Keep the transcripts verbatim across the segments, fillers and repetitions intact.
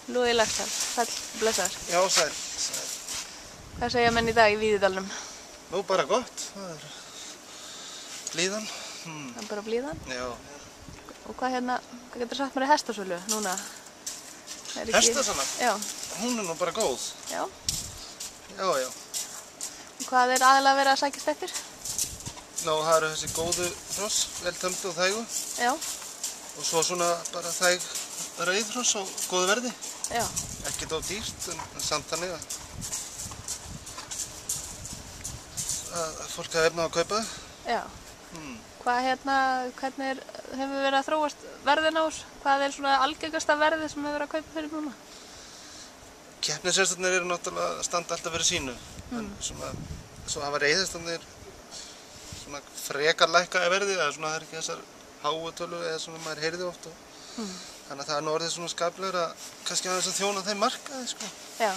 Lúi Laxdal, sæll, blessaður. Já, sæll, sæll. Hvað segja menn í dag í Víðidalnum? Nú, bara gott. Það er blíðan. Hmm. Það er bara blíðan? Já. Og hvað hérna, hvað getur sagt mér í hestasölu núna? Ekki... Hestasöla? Já. Hún er nú bara góð. Já? Já, já. Og hvað er aðalega verið að sækjast eftir? Nú, það eru þessi góðu hross, vel tömdu og þægu. Já. Og svo svona bara þæg rauðhross á góðu verði. Já. Ekkert of dýrt, en, en samt þannig að, að fólk hafa efna á að kaupa það. Já. Hmm. Hvað hérna, hvernig er, hefur verið að þróast verðin á þessu? Hvað er svona algengasta verðið sem hefur verið að kaupa fyrir núna? Keppnisherstarnir eru náttúrulega að standa alltaf fyrir sínu. Mm. En svona, svo hafa reiðhestarnir svona frekar lækkaði verði, eða svona það er ekki þessar háu tölu eða svona maður heyrði oft. Og, mm. Þannig að það er nú orðið svona skaplegur að kannski aðeins að þjóna þeim markaði, sko. Já.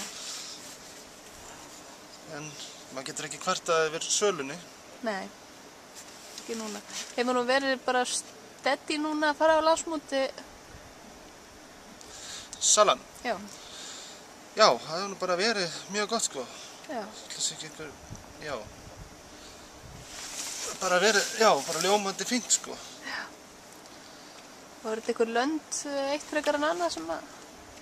En maður getur ekki kvartað yfir sölunni. Nei, ekki núna. Hefur nú verið bara steady núna að fara á landsmóti? Salan? Já. Já, það hefur nú bara verið mjög gott, sko. Já. Þess ekki einhver, já. Bara verið, já, bara ljómandi fínt, sko. Já. Var þetta einhver lönd, eitt frekar en annað sem að?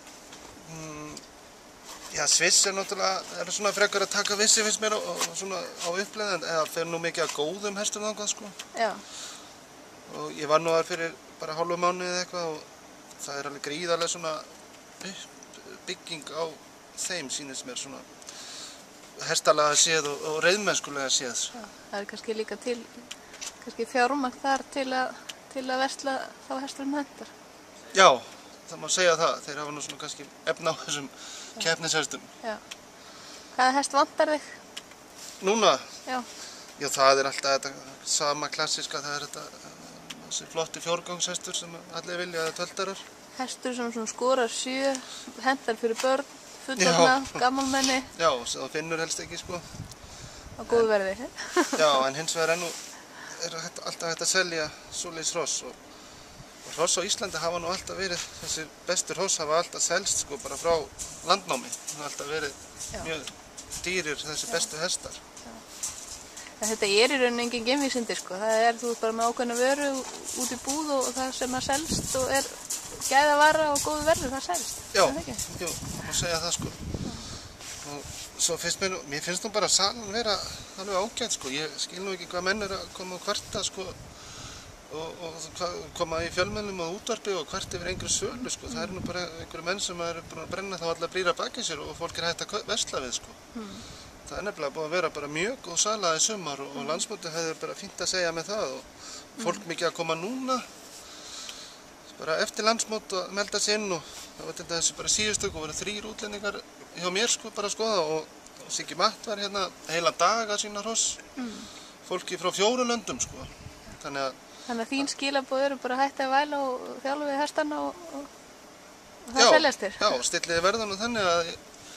Mm, já, Sviss er náttúrulega, er svona frekar að taka vissi finnst mér og, og svona á uppleið, eða fer nú mikið að góðum hestum þangað, sko. Já. Og ég var nú þar fyrir bara hálfu mánuði eða eitthvað og það er alveg gríðarlega svona bygging á þeim, sýnist mér, svona hestalega séð og, og reiðmennskulega séð. Já, það er kannski líka til, kannski fjármagn þar til að, til að versla þá hesturum hendar. Já, það má segja það. Þeir hafa nú svona kannski efna á þessum keppnishestum. Já. Hvaða hest vantar þig? Núna? Já. Já, það er alltaf þetta sama klassíska, það er þetta, þessi flotti fjórgangshestur sem allir vilja, eða töldarar. Hestur sem svona skorar sjö, hendar fyrir börn, fullorðna, gamalmenni. Já, það finnur helst ekki, sko. Á góðu verði. Já, en hins vegar enn er alltaf hægt að selja svoleiðis hross. Og, og hross á Íslandi hafa nú alltaf verið, þessi bestu hross hafa alltaf selst, sko, bara frá landnámi. Það hafa alltaf verið Já. Mjög dýrir þessi Já. Bestu hestar. Já. En þetta er í rauninni engin geimvísindi, sko. Það er, þú ert bara með ákveðna vöru út í búð og það sem að selst og er gæðavara og góðu verður, það selst. Já, jú, það má segja það, sko. Já. Og svo finnst mér, mér finnst nú bara salan vera alveg ágætt, sko. Ég skil nú ekki hvað menn er að koma og kvarta, sko, og, og koma í fjölmiðlum og útvarpi og kvart yfir einhverju sölu, sko. Mm. Það er nú bara einhverju menn sem eru búin að brenna þá allar brýra baki sér og fólk er hægt að versla við, sko. Mm. Það er nefnilega búið að vera bara mjög góð sala í sumar og, og landsmótið hefur bara fínt að segja með það og fólk mm. mikið að koma núna bara eftir landsmót og melda sig inn og það var til þessi bara síðustu og voru þrýr útlendingar hjá mér, sko, bara að skoða og, og Siggi Matt var hérna heila dag að sína hross, mm. fólki frá fjóru löndum, sko. Þannig að, Þannig að þín skilaboð eru bara hætti að væla og þjálfa við hestana og, og, og það já, seljast þér? Já, stilliði verðan og þannig að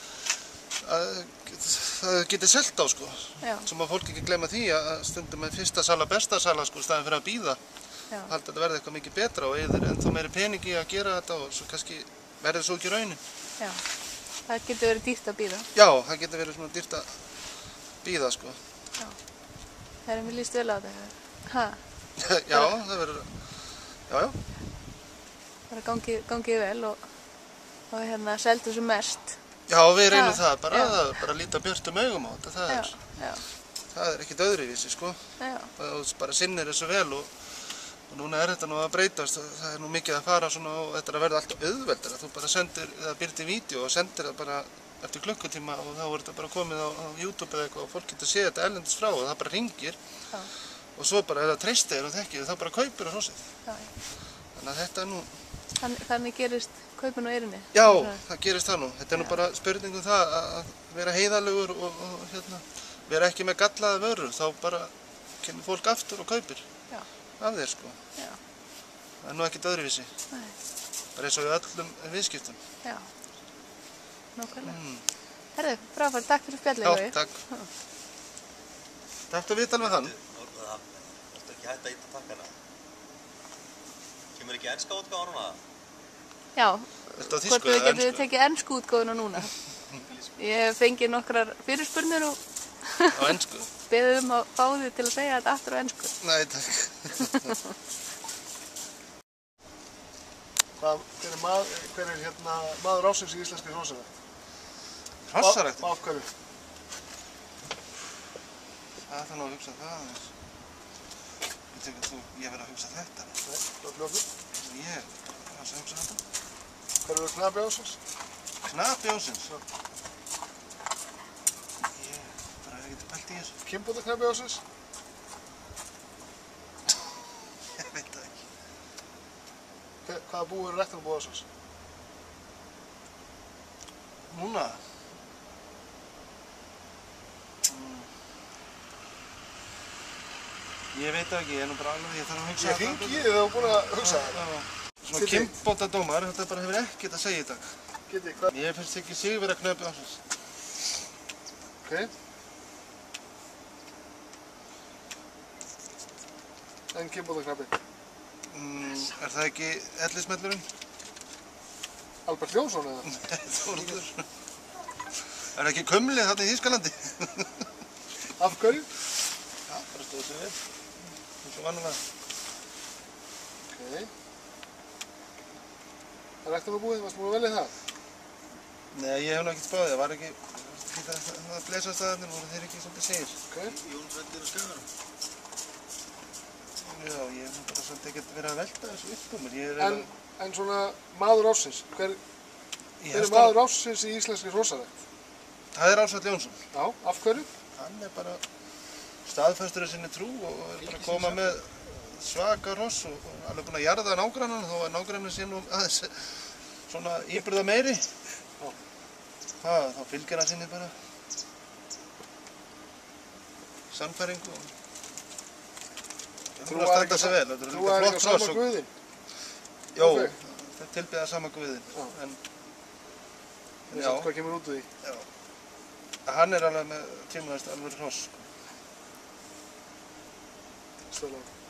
að það getur selt á, sko. Já. Svo má fólk ekki gleyma því að stundum með fyrsta sala, besta sala, sko, staðin fyrir að býða. Halda að þetta verði eitthvað mikið betra og eður en þá meiri peningi að gera þetta og svo kannski verður svo ekki raunin. Já, það getur verið dýrt að býða. Já, það getur verið svona dýrt að býða, sko. Já, það er mér líst vel á þetta. Ha? Já, það verður, já, já. Það er gangið, gangið vel og, og hérna seldu sem mest. Já, við reynum það bara, það er bara að líta björtum augum á þetta, það er, já, já. Það er ekkert öðruvísi, sko. Já. Og bara sinnir þessu vel og, og núna er þetta nú að breytast, það er nú mikið að fara svona og þetta er að verða alltaf auðveldara. Þú bara sendir, eða byrtir vídeo og sendir það bara eftir klukkutíma og þá er þetta bara komið á, á YouTube eða eitthvað og fólk getur séð þetta erlendis frá og það bara ringir. Já. Og svo bara ef það treystir og þekkir þá bara kaupir það hrossið. Já. Þannig að þetta er nú... Þannig, þannig gerist kaupin og erinni? Já, það gerist það nú. Þetta er nú bara spurning um það að vera heiðarlegur og, og hérna, vera ekki með gallaða vörur. Þá bara kemur fólk aftur og kaupir Já. Af þér, sko. Já. Það er nú ekkert öðruvísi. Nei. Bara eins og í öllum viðskiptum. Já, nákvæmlega. Mm. Herðu, frábært, takk fyrir spjallið. Já, takk. Takk fyrir viðtal með þann. Það er ekki hægt að íta takkana. Kemur ekki enska útgáfa núna? Já, Viltu á hvort þýsku við eða getum ensku? tekið ensku útgáfuna núna. Ég hef fengið nokkrar fyrirspurnir og Á ensku? beðið um að fá þig til að segja þetta aftur á ensku. Nei, takk. Hvað, hver er, mað, hver er hérna, maður ársins í íslenski hrossarækt? Hrossaræktin? Af hverju? Það þarf nú að hugsa það aðeins. Ég tek að þú, ég verð að hugsa þetta. Nei, það er fljóður. Ég, það er að hugsa þetta. Hver er knapi ársins? Knapi ársins? Ég bara hef ekki pælt í þessu. Kynbóta knapi ársins? Ég veit það ekki. Hver, hvaða búi er ræktunarbú ársins? Núna? Mm. Ég veit það ekki, ég er nú bara alveg, ég þarf að hugsa Ég hringi í þig þegar þú er búin að hugsa það. Já. Svona Kiddi. kynbótadómar, þetta bara hefur ekkert að segja í dag. Geti, hvað? Ég finnst ekki sig vera knapi ársins. Ok. En kynbóta knapi? Mm, er það ekki ellismellurinn? Albert Jónsson eða? Nei, Þórður. Er það ekki kumlið þarna í Þýskalandi? Af hverju? Já, bara stóðu sig vel. Eins og vanlega. Ok. Ræktunarbúið, varstu búin að velja það? Nei, ég hef nú ekkert spáðið, það var ekki... Það, það, það blesastæðarnir voru þeir ekki svolítið segir. Ok. Jónsvellir og Skagarum. Já, ég hef nú bara svolítið ekkert verið að velta þessu upp um mér. Ég er En, en svona maður ársins, hver, Ég hver hef er maður ársins í íslenski hrossarækt? Það er Ársæll Jónsson. Já, af hverju? Hann er bara staðfestur í sinni trú og er bara að koma með svaka hross og og alveg búinn að jarða nágrannan þó að nágrannin sé nú aðeins svona íburða meiri. Já. Það, þá fylgir hann sinni bara sannfæringu og það er að standa sig vel. Þetta er Þú líka er flott ekki sama hross og guðinn? Jó, Ok. þetta tilbyða sama guðinn. Já. En En Já. samt hvað kemur út úr því? já, hann er alveg með tímaðast alveg hross. Stöðlega.